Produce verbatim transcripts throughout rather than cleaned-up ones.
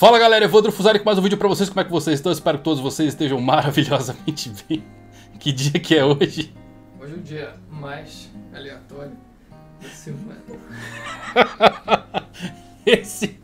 Fala galera, Evandro Fusari com mais um vídeo pra vocês. Como é que vocês estão? Espero que todos vocês estejam maravilhosamente bem. Que dia que é hoje? Hoje é o dia mais aleatório da semana. Esse...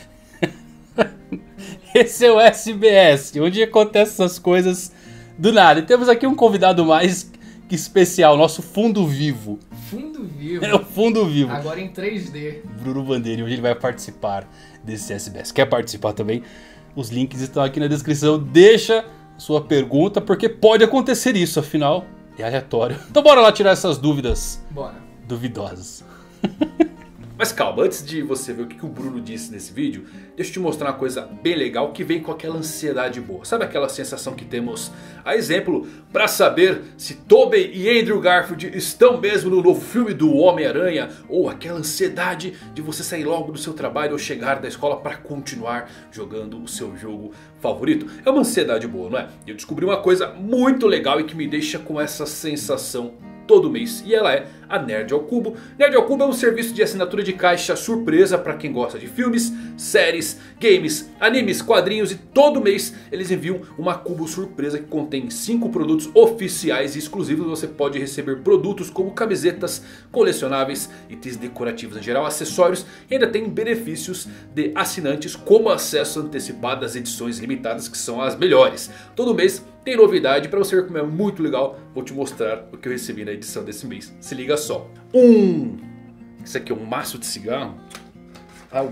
Esse é o S B S, onde acontecem essas coisas do nada. E temos aqui um convidado mais que especial, nosso fundo vivo. Fundo vivo? É o fundo vivo. Agora em três D. Bruno Bandeira, hoje ele vai participar desse S B S. Quer participar também? Os links estão aqui na descrição. Deixa sua pergunta, porque pode acontecer isso, afinal é aleatório. Então bora lá tirar essas dúvidas. Bora. Duvidosas. Mas calma, antes de você ver o que o Bruno disse nesse vídeo, deixa eu te mostrar uma coisa bem legal que vem com aquela ansiedade boa. Sabe aquela sensação que temos, a exemplo, para saber se Tobey e Andrew Garfield estão mesmo no novo filme do Homem-Aranha? Ou aquela ansiedade de você sair logo do seu trabalho ou chegar da escola para continuar jogando o seu jogo favorito? É uma ansiedade boa, não é? Eu descobri uma coisa muito legal e que me deixa com essa sensação todo mês, e ela é a Nerd ao Cubo. Nerd ao Cubo é um serviço de assinatura de caixa surpresa para quem gosta de filmes, séries, games, animes, quadrinhos, e todo mês eles enviam uma cubo surpresa que contém cinco produtos oficiais e exclusivos. Você pode receber produtos como camisetas, colecionáveis, itens decorativos em geral, acessórios, e ainda tem benefícios de assinantes como acesso antecipado às edições limitadas, que são as melhores. Todo mês tem novidade. Para você ver como é muito legal, vou te mostrar o que eu recebi na edição desse mês. Se liga só. Um... Isso aqui é um maço de cigarro. Ah,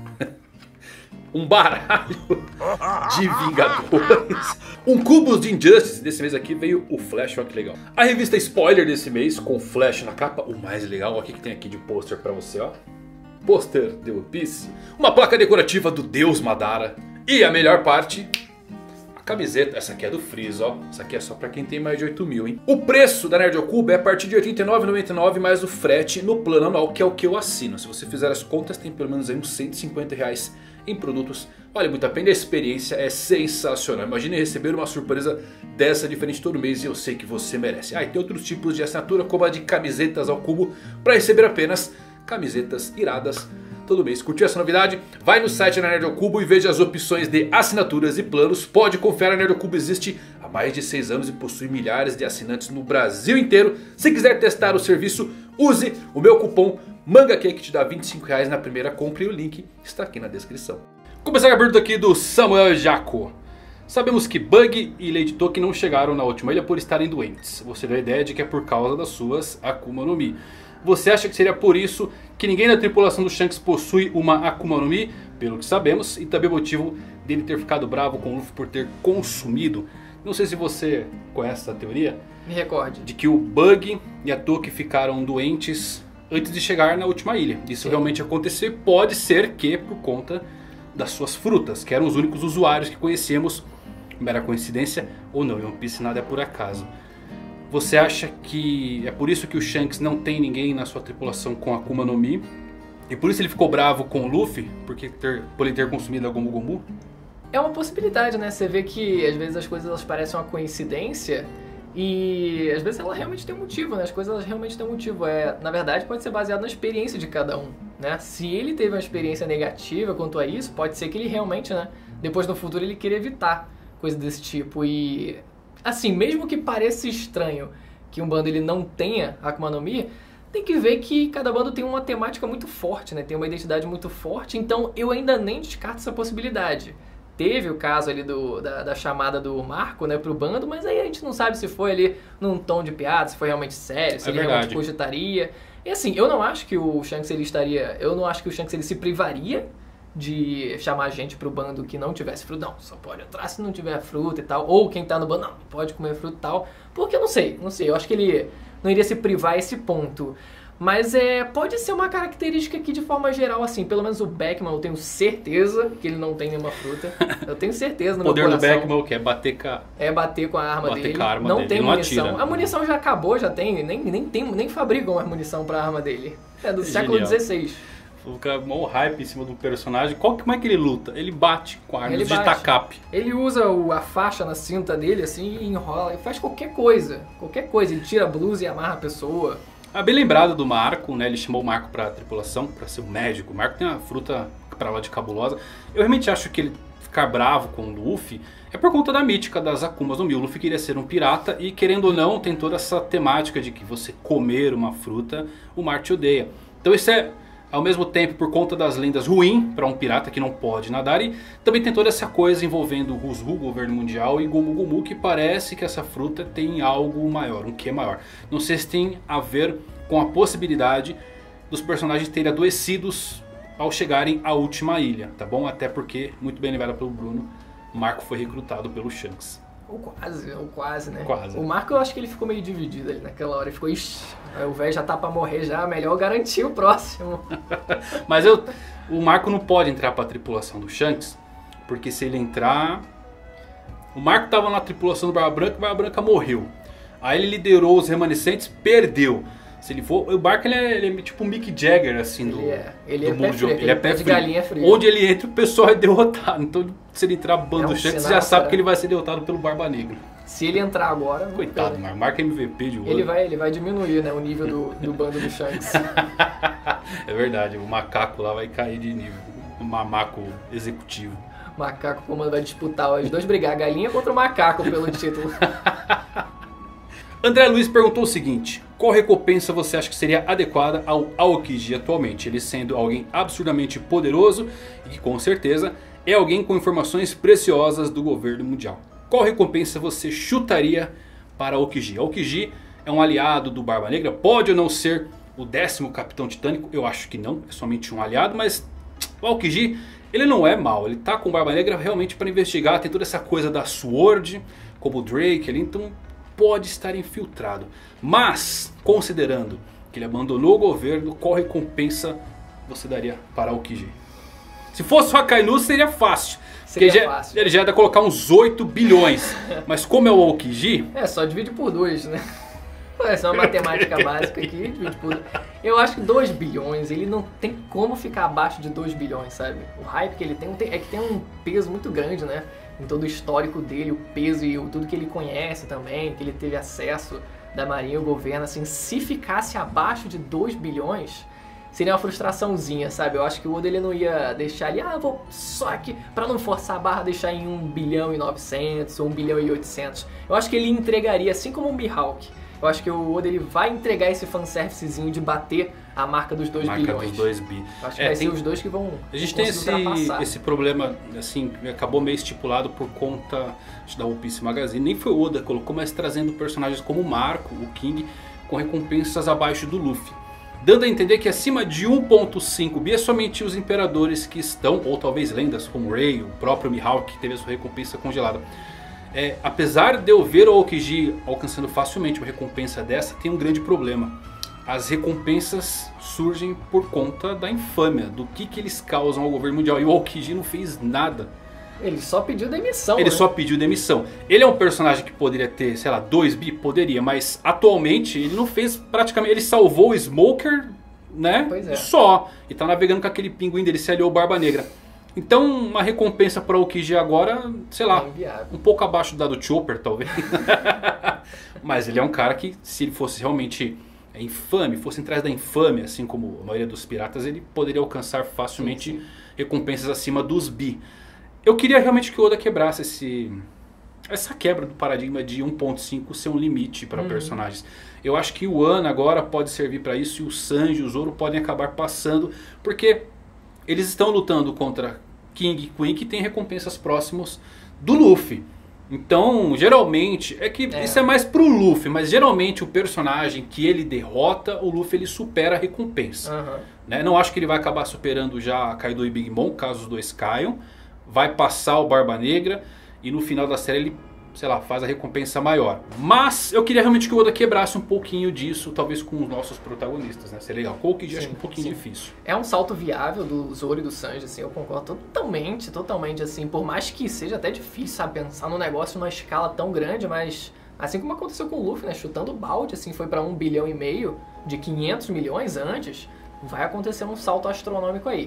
um baralho de Vingadores. Um cubo de Injustice. Desse mês aqui veio o Flash, olha que legal. A revista Spoiler desse mês com Flash na capa. O mais legal, olha o que tem aqui de pôster pra você, ó. Pôster de One Piece. Uma placa decorativa do Deus Madara. E a melhor parte... camiseta, essa aqui é do Freeza, ó. Essa aqui é só pra quem tem mais de oito mil, hein. O preço da Nerd ao Cubo é a partir de oitenta e nove reais e noventa e nove centavos mais o frete no plano anual, que é o que eu assino. Se você fizer as contas, tem pelo menos aí uns cento e cinquenta reais em produtos. Vale muito a pena, a experiência é sensacional. Imagine receber uma surpresa dessa diferente todo mês, e eu sei que você merece. Ah, e tem outros tipos de assinatura, como a de camisetas ao cubo, pra receber apenas camisetas iradas todo mês. Curtiu essa novidade? Vai no site da Nerd ao Cubo e veja as opções de assinaturas e planos. Pode confiar, a Nerd ao Cubo existe há mais de seis anos e possui milhares de assinantes no Brasil inteiro. Se quiser testar o serviço, use o meu cupom MangaQ, que te dá vinte e cinco reais na primeira compra, e o link está aqui na descrição. Começar a pergunta aqui do Samuel Jaco. Sabemos que Bug e Lady Toki não chegaram na última ilha por estarem doentes. Você deu a ideia de que é por causa das suas Akuma no Mi. Você acha que seria por isso que ninguém na tripulação do Shanks possui uma Akuma no Mi? Pelo que sabemos, e também o motivo dele ter ficado bravo com o Luffy por ter consumido. Não sei se você conhece essa teoria. Me recorde. De que o Bug e a Toki ficaram doentes antes de chegar na última ilha. Isso Sim. realmente aconteceu, e pode ser que por conta das suas frutas, que eram os únicos usuários que conhecemos. Mera coincidência ou não, em One Piece nada é por acaso. Você acha que é por isso que o Shanks não tem ninguém na sua tripulação com Akuma no Mi? E por isso ele ficou bravo com o Luffy? Porque ter, por ele ter consumido a Gomu Gomu? É uma possibilidade, né? Você vê que às vezes as coisas elas parecem uma coincidência. E às vezes ela realmente tem um motivo, né? As coisas elas realmente têm um motivo. É, na verdade pode ser baseado na experiência de cada um, né? Se ele teve uma experiência negativa quanto a isso, pode ser que ele realmente, né? Depois no futuro ele queria evitar coisa desse tipo. E... assim, mesmo que pareça estranho que um bando ele não tenha Akuma no Mi, tem que ver que cada bando tem uma temática muito forte, né? Tem uma identidade muito forte, então eu ainda nem descarto essa possibilidade. Teve o caso ali do, da, da chamada do Marco, né, pro bando, mas aí a gente não sabe se foi ali num tom de piada, se foi realmente sério, se é ele verdade. realmente cogitaria. E assim, eu não acho que o Shanks ele estaria... eu não acho que o Shanks ele se privaria de chamar gente pro bando que não tivesse fruta. Não, só pode entrar se não tiver fruta e tal. Ou quem tá no bando, não, não pode comer fruta e tal. Porque eu não sei, não sei. Eu acho que ele não iria se privar a esse ponto. Mas é, pode ser uma característica que de forma geral, assim, pelo menos o Beckman eu tenho certeza que ele não tem nenhuma fruta. Eu tenho certeza no meu coração. O poder do Beckman que é bater com a... É bater com a arma bater dele. Com a arma não dele. tem não munição. atira. A munição já acabou, já tem. Nem, nem, tem, nem fabricam mais munição pra arma dele. É do é século dezesseis. Fica mó hype em cima do personagem. Qual, como é que ele luta? Ele bate com armas ele de bate. tacape. Ele usa o, a faixa na cinta dele assim e enrola. Ele faz qualquer coisa. Qualquer coisa. Ele tira a blusa e amarra a pessoa. Ah, bem lembrado do Marco, né? Ele chamou o Marco pra tripulação, pra ser o médico. O Marco tem uma fruta pra lá de cabulosa. Eu realmente acho que ele ficar bravo com o Luffy é por conta da mítica das Akumas no Mi. O Luffy queria ser um pirata e, querendo ou não, tem toda essa temática de que você comer uma fruta, o mar te odeia. Então isso é, ao mesmo tempo, por conta das lendas, ruim para um pirata que não pode nadar. E também tem toda essa coisa envolvendo o Ruzhu, o governo mundial, e Gumu Gumu, que parece que essa fruta tem algo maior, um quê maior. Não sei se tem a ver com a possibilidade dos personagens terem adoecidos ao chegarem à última ilha, tá bom? Até porque, muito bem lembrado pelo Bruno, o Marco foi recrutado pelo Shanks. Ou quase, ou quase, né? Quase. O Marco, eu acho que ele ficou meio dividido ali naquela hora. Ele ficou, ixi, o velho já tá pra morrer já, melhor garantir o próximo. Mas eu, o Marco não pode entrar pra tripulação do Shanks, porque se ele entrar... O Marco tava na tripulação do Barba Branca, o Barba Branca morreu. Aí ele liderou os remanescentes, perdeu. Se ele for, o Barco ele é, ele é tipo o Mick Jagger assim do, ele é, ele do é mundo pé de frio, ele é pé de frio. galinha fria. Onde ele entra, o pessoal é derrotado. Então, se ele entrar bando É um do Shanks, você sinal, já sabe será? que ele vai ser derrotado pelo Barba Negra. Se ele entrar agora... Coitado, Marco. Marco é M V P de ouro. Ele vai, ele vai diminuir, né, o nível do, do bando do Shanks. É verdade, o macaco lá vai cair de nível. O mamaco executivo. O macaco comando vai disputar os dois brigar, a galinha contra o macaco pelo título. André Luiz perguntou o seguinte: qual recompensa você acha que seria adequada ao Aokiji atualmente? Ele sendo alguém absurdamente poderoso e que com certeza é alguém com informações preciosas do governo mundial. Qual recompensa você chutaria para Aokiji? Aokiji é um aliado do Barba Negra, pode ou não ser o décimo Capitão Titânico? Eu acho que não, é somente um aliado, mas o Aokiji, ele não é mau, ele tá com o Barba Negra realmente para investigar, tem toda essa coisa da Sword, como o Drake ali, então pode estar infiltrado. Mas, considerando que ele abandonou o governo, qual recompensa você daria para Aokiji? Se fosse o Akainu seria fácil. Seria porque fácil. Já, ele já ia colocar uns oito bilhões. Mas como é o Aokiji... É, só divide por dois, né? É só uma matemática básica aqui, divide por dois. Eu acho que dois bilhões, ele não tem como ficar abaixo de dois bilhões, sabe? O hype que ele tem é que tem um peso muito grande, né? Em todo o histórico dele, o peso e o, tudo que ele conhece também, que ele teve acesso da Marinha e o governo, assim, se ficasse abaixo de dois bilhões, seria uma frustraçãozinha, sabe? Eu acho que o Oda ele não ia deixar ali, ah, vou só aqui, pra não forçar a barra, deixar em um bilhão e novecentos ou um bilhão e oitocentos. Eu acho que ele entregaria, assim como o Mihawk. Eu acho que o Oda ele vai entregar esse fanservicezinho de bater a marca dos dois marca bilhões. dos dois bi. Eu acho que É, vai tem- ser os dois que vão A gente vão tem conseguir esse, ultrapassar. esse problema, assim, que acabou meio estipulado por conta acho, da One Piece Magazine. Nem foi o Oda que colocou, mas trazendo personagens como o Marco, o King, com recompensas abaixo do Luffy. Dando a entender que acima de um ponto cinco bi é somente os imperadores que estão, ou talvez lendas como Ray, o próprio Mihawk que teve a sua recompensa congelada. É, apesar de eu ver o Aokiji alcançando facilmente uma recompensa dessa, tem um grande problema. As recompensas surgem por conta da infâmia, do que, que eles causam ao governo mundial. E o Aokiji não fez nada. Ele só pediu demissão, Ele né? só pediu demissão. Ele é um personagem que poderia ter, sei lá, dois bi? Poderia, mas atualmente ele não fez praticamente... Ele salvou o Smoker, né? Pois é. E só. E tá navegando com aquele pinguim dele, se aliou ao Barba Negra. Então uma recompensa para o Aokiji agora, sei lá, É inviável. um pouco abaixo da do Chopper, talvez. Mas ele é um cara que, se ele fosse realmente infame, fosse atrás da infâmia, assim como a maioria dos piratas, ele poderia alcançar facilmente Sim, sim. recompensas acima dos bi. Eu queria realmente que o Oda quebrasse esse, essa quebra do paradigma de um ponto cinco ser um limite para Uhum. personagens. Eu acho que o Ano agora pode servir para isso e o Sanji e o Zoro podem acabar passando, porque eles estão lutando contra King e Queen, que tem recompensas próximas do Luffy. Então, geralmente, é que É. isso é mais pro Luffy, mas geralmente o personagem que ele derrota, o Luffy ele supera a recompensa. Aham. Né? Não acho que ele vai acabar superando já Kaido e Big Mom, caso os dois caiam. Vai passar o Barba Negra e no final da série ele, sei lá, faz a recompensa maior. Mas eu queria realmente que o Oda quebrasse um pouquinho disso, talvez com os nossos protagonistas, né? Seria legal. Com o Aokiji acho Sim, que um pouquinho sim. difícil. É um salto viável do Zoro e do Sanji, assim, eu concordo totalmente, totalmente, assim, por mais que seja até difícil, sabe, pensar num negócio numa escala tão grande, mas assim como aconteceu com o Luffy, né, chutando balde, assim, foi pra um bilhão e meio de quinhentos milhões antes, vai acontecer um salto astronômico aí.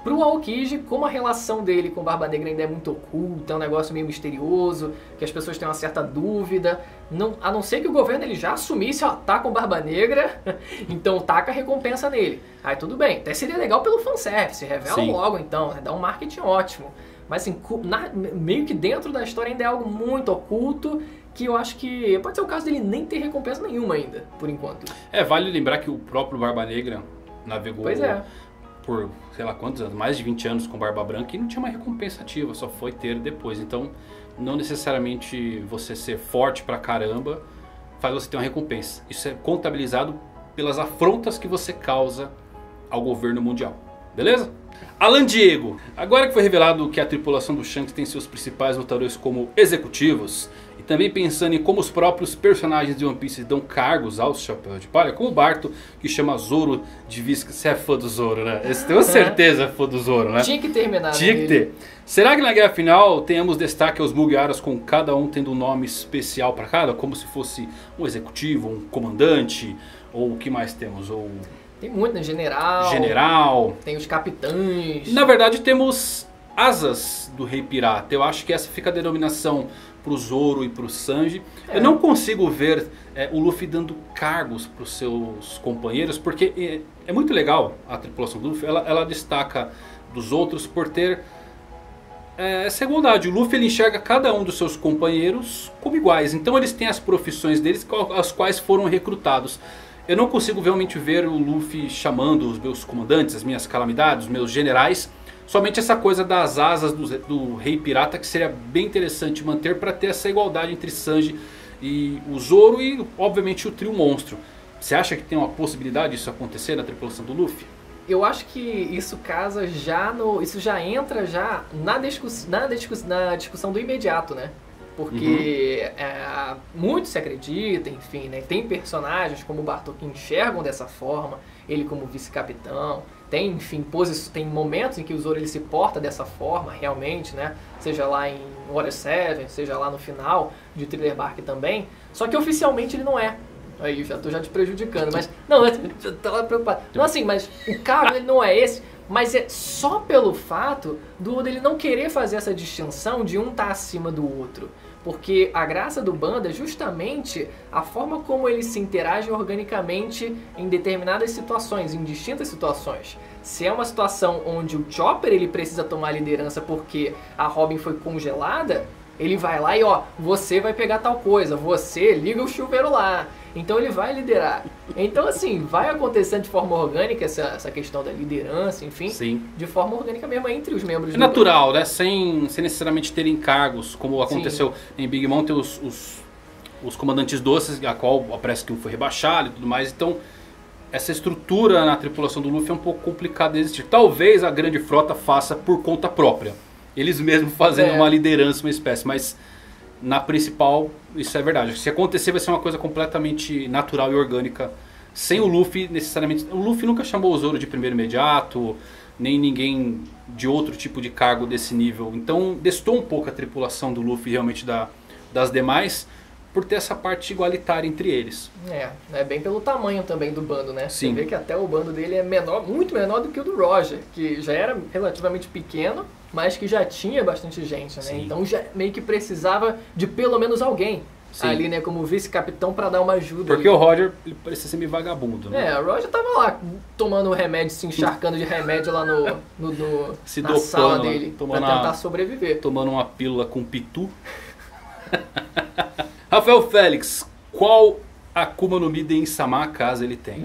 Pro Aokiji, como a relação dele com Barba Negra ainda é muito oculta, é um negócio meio misterioso, que as pessoas têm uma certa dúvida, não, a não ser que o governo ele já assumisse, ó, tá com Barba Negra, então taca a recompensa nele. Aí tudo bem, até seria legal pelo fanservice, revela Sim. logo então, né, dá um marketing ótimo. Mas assim, na, meio que dentro da história ainda é algo muito oculto, que eu acho que pode ser o caso dele nem ter recompensa nenhuma ainda, por enquanto. É, vale lembrar que o próprio Barba Negra navegou Pois é. por, sei lá quantos anos, mais de vinte anos com Barba Branca e não tinha uma recompensa ativa, só foi ter depois. Então, não necessariamente você ser forte pra caramba faz você ter uma recompensa. Isso é contabilizado pelas afrontas que você causa ao governo mundial. Beleza? Alan Diego. Agora que foi revelado que a tripulação do Shanks tem seus principais lutadores como executivos, e também pensando em como os próprios personagens de One Piece dão cargos aos Chapéus de Palha, como o Barto, que chama Zoro de Visca. Você é fã do Zoro, né? Você tem certeza é fã do Zoro, né? Tinha que terminar. Tinha que ter. Será que na guerra final tenhamos destaque aos Mugiwaras com cada um tendo um nome especial para cada? Como se fosse um executivo, um comandante, ou o que mais temos? Ou Tem muito, né? General. general. Tem os capitães. Na verdade temos asas do Rei Pirata. Eu acho que essa fica a denominação pro Zoro e pro Sanji. É. Eu não consigo ver é, o Luffy dando cargos pros seus companheiros, porque é, é muito legal a tripulação do Luffy. Ela, ela destaca dos outros por ter é, essa igualdade. O Luffy ele enxerga cada um dos seus companheiros como iguais. Então eles têm as profissões deles, as quais foram recrutados. Eu não consigo realmente ver o Luffy chamando os meus comandantes, as minhas calamidades, os meus generais. Somente essa coisa das asas do, do Rei Pirata, que seria bem interessante manter para ter essa igualdade entre Sanji e o Zoro e obviamente o trio monstro. Você acha que tem uma possibilidade disso acontecer na tripulação do Luffy? Eu acho que isso casa já no. Isso já entra já na, discuss, na, discuss, na discussão do imediato, né? Porque uhum. é, muito se acredita, enfim, né? Tem personagens como o Bartok que enxergam dessa forma, ele como vice-capitão. Tem, enfim, posi- tem momentos em que o Zoro ele se porta dessa forma, realmente, né? Seja lá em Water Seven, seja lá no final de Thriller Bark também. Só que oficialmente ele não é. Aí, já tô já te prejudicando, mas... Não, eu tava preocupado. Não, assim, mas o cargo ele não é esse, mas é só pelo fato do dele não querer fazer essa distinção de um estar acima do outro. Porque a graça do bando é justamente a forma como eles se interagem organicamente em determinadas situações, em distintas situações. Se é uma situação onde o Chopper ele precisa tomar liderança porque a Robin foi congelada, ele vai lá e ó, você vai pegar tal coisa, você liga o chuveiro lá. Então ele vai liderar. Então assim, vai acontecendo de forma orgânica essa, essa questão da liderança, enfim. Sim. De forma orgânica mesmo entre os membros É do natural, né? Sem, sem necessariamente ter encargos, como aconteceu Sim. em Big Mom, tem os, os, os comandantes doces, a qual parece que um foi rebaixado e tudo mais. Então, essa estrutura na tripulação do Luffy é um pouco complicada de existir. Talvez a grande frota faça por conta própria. Eles mesmos fazendo É. uma liderança, uma espécie, mas na principal isso é verdade. Se acontecer vai ser uma coisa completamente natural e orgânica, sem o Luffy necessariamente. O Luffy nunca chamou o Zoro de primeiro imediato, nem ninguém de outro tipo de cargo desse nível. Então destou um pouco a tripulação do Luffy realmente da, das demais, por ter essa parte igualitária entre eles. É, é bem pelo tamanho também do bando, né? Sim. Você vê que até o bando dele é menor, muito menor do que o do Roger, que já era relativamente pequeno, mas que já tinha bastante gente, né? Sim. Então já meio que precisava de pelo menos alguém Sim. ali, né? Como vice-capitão pra dar uma ajuda. Porque ali. o Roger ele parecia ser meio vagabundo, né? É, o Roger tava lá tomando remédio, se encharcando de remédio lá no, no, no Se na dopando, sala né? dele, pra Tomando tentar a- sobreviver. Tomando uma pílula com pitu. Rafael Félix, qual Akuma no Mi de Insama caso ele tenha?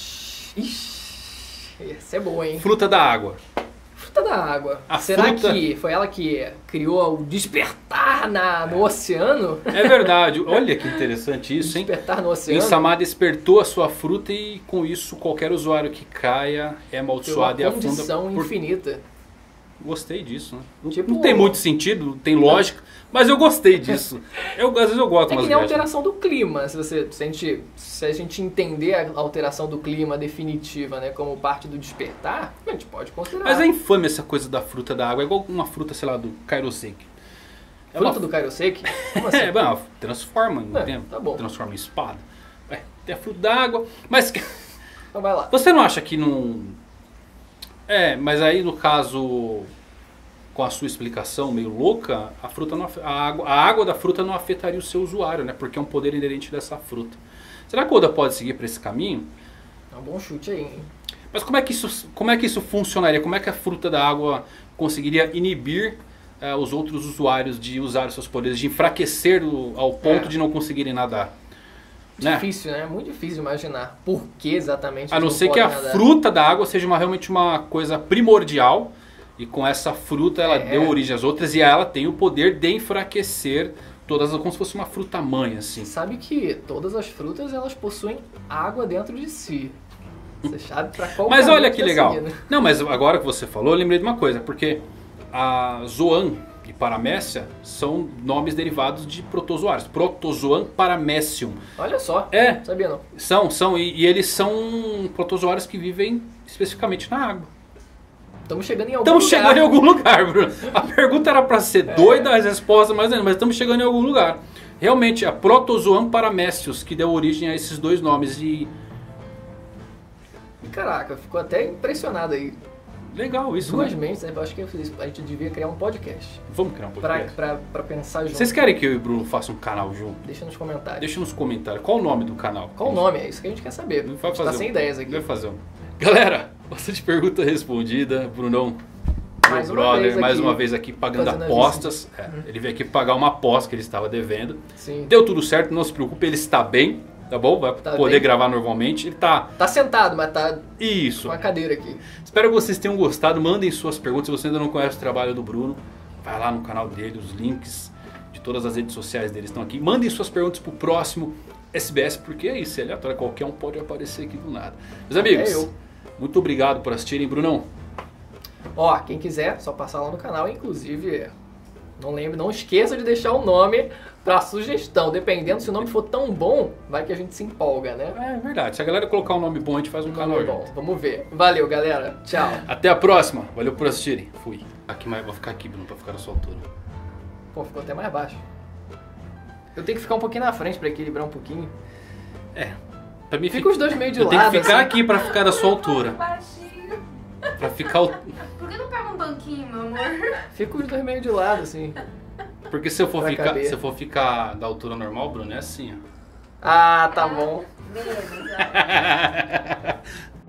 Ixi, essa é boa, hein? Fruta da água. Fruta da água. A Será fruta- que foi ela que criou o despertar na, no oceano? É verdade, olha que interessante isso, hein? Despertar no oceano? Insama despertou a sua fruta e com isso qualquer usuário que caia é Tem uma amaldiçoado e afunda. condição por- infinita. Gostei disso, né? Não- Tipo- Não tem muito sentido, tem lógica, mas eu gostei disso. Eu, às vezes eu gosto É umas que nem a viagens. alteração do clima, se, você, se, a gente, se a gente entender a alteração do clima definitiva, né, como parte do despertar, a gente pode considerar. Mas é infame essa coisa da fruta da água, é igual uma fruta, sei lá, do Kairoseki. É Fruta uma- do Kairoseki? Como assim? É, bom, transforma, não É, tem? tá bom. Transforma em espada. É, tem a fruta da água, mas Então vai lá. você não acha que não... É, mas aí no caso, com a sua explicação meio louca, a, fruta não, a, água, a água da fruta não afetaria o seu usuário, né? Porque é um poder inerente dessa fruta. Será que o Oda pode seguir para esse caminho? É um bom chute aí, hein? Mas como é que isso, como é que isso funcionaria? Como é que a fruta da água conseguiria inibir uh, os outros usuários de usar os seus poderes, de enfraquecer o, ao ponto É. de não conseguirem nadar? Né? Difícil, né? Muito difícil de imaginar por que exatamente A não eles ser que a podem nadar. fruta da água seja uma, realmente uma coisa primordial. E com essa fruta ela É. deu origem às outras. E ela tem o poder de enfraquecer todas, como se fosse uma fruta mãe, assim. Sabe que todas as frutas elas possuem água dentro de si. Você sabe pra qual Mas caminho olha que vai legal. seguir, né? Não, mas agora que você falou, eu lembrei de uma coisa. Porque a Zoan e Paramécia são nomes derivados de protozoários. Protozoan paramecium. Olha só. É, Sabia não? são, são. E, e eles são protozoários que vivem especificamente na água. Estamos chegando em algum Estamos lugar. chegando em algum lugar, Bruno. A pergunta era pra ser doida, as respostas mais ainda, mas estamos chegando em algum lugar. Realmente, a Protozoan paramecius que deu origem a esses dois nomes. E Caraca, ficou até impressionado aí. legal isso, Duas né? mentes, né? Eu acho que a gente devia criar um podcast. Vamos criar um Pra, podcast. pra, pra pensar junto. Vocês querem que eu e o Bruno façam um canal junto? Deixa nos comentários. Deixa nos comentários. Qual o nome do canal? Qual o nome? É isso que a gente quer saber. A Vai gente fazer tá um- sem ideias aqui. Vai fazer um. Galera, bastante pergunta respondida. Brunão, Mais meu uma brother, vez mais aqui, uma vez aqui pagando fazendo a apostas. É, ele veio aqui pagar uma aposta que ele estava devendo. Sim. Deu tudo certo, não se preocupe, ele está bem, tá bom? Vai Tá poder bem. gravar normalmente. Ele tá. Tá sentado, mas tá Isso. com a cadeira aqui. Espero que vocês tenham gostado. Mandem suas perguntas. Se você ainda não conhece o trabalho do Bruno, vai lá no canal dele, os links de todas as redes sociais dele estão aqui. Mandem suas perguntas pro próximo S B S, porque é isso, é aleatório, qualquer um pode aparecer aqui do nada. Meus amigos, É eu. muito obrigado por assistirem, Brunão. Ó, quem quiser, só passar lá no canal. Inclusive, não lembre, não esqueça de deixar o nome pra sugestão. Dependendo, se o nome for tão bom, vai que a gente se empolga, né? É verdade, se a galera colocar um nome bom, a gente faz um canal Nome bom. junto. Vamos ver. Valeu, galera. Tchau. Até a próxima, valeu por assistirem. Fui. Aqui mais, vou ficar aqui, Bruno, pra ficar na sua altura. Pô, ficou até mais baixo. Eu tenho que ficar um pouquinho na frente pra equilibrar um pouquinho. É, pra mim Fica os dois meio de eu lado. tenho que ficar assim. aqui pra ficar da sua altura. Baixinho. Pra ficar o... Por que não pega um banquinho, meu amor? Fica os dois meio de lado, assim. Porque se eu for Pra ficar, caber. se eu for ficar da altura normal, Bruno, é assim, ó. Ah, tá bom. Beleza.